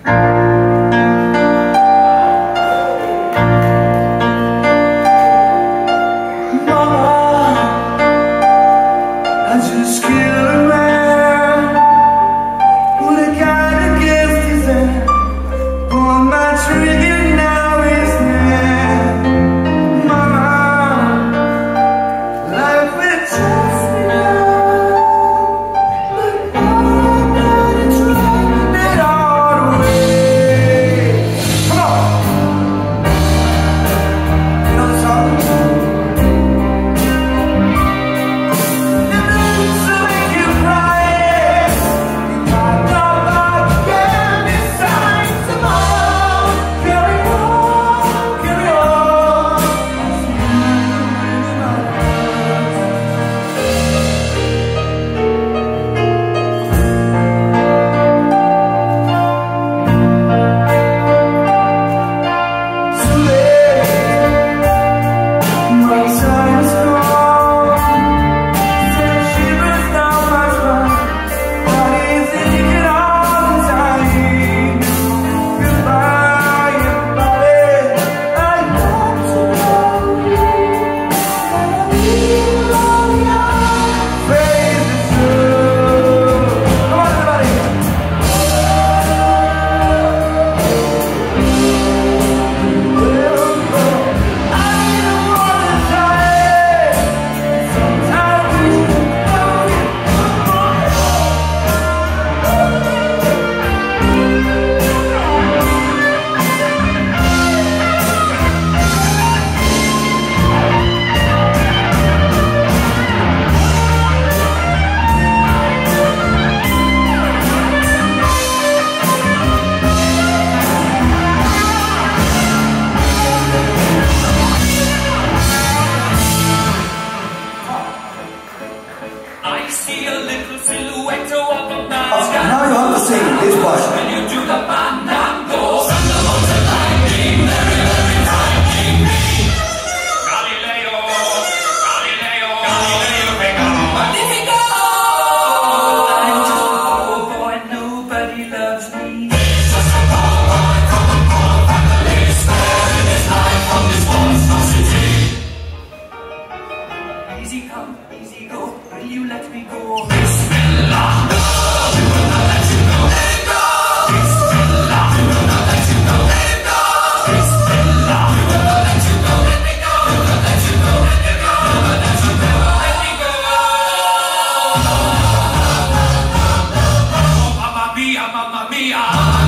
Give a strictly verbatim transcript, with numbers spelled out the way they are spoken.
Now you have to sing this part. When you do the fandango, thunderbolts and lightning, very, very frightening me. Galileo, Galileo, Galileo, Figaro, Magnifico! I'm just a poor boy, nobody loves me. He's just a poor boy from a poor family, sparing his life from this monstrosity. Easy come, easy go, will you let me go? Bismillah, no, we will not let you go. Let it go. Bismillah, we will not let you go. Let it go. Bismillah, we will not let you go. Let me go. We will not let you go. Let me go. We will not let you go. Let me go. Oh, mamma mia, mamma mia.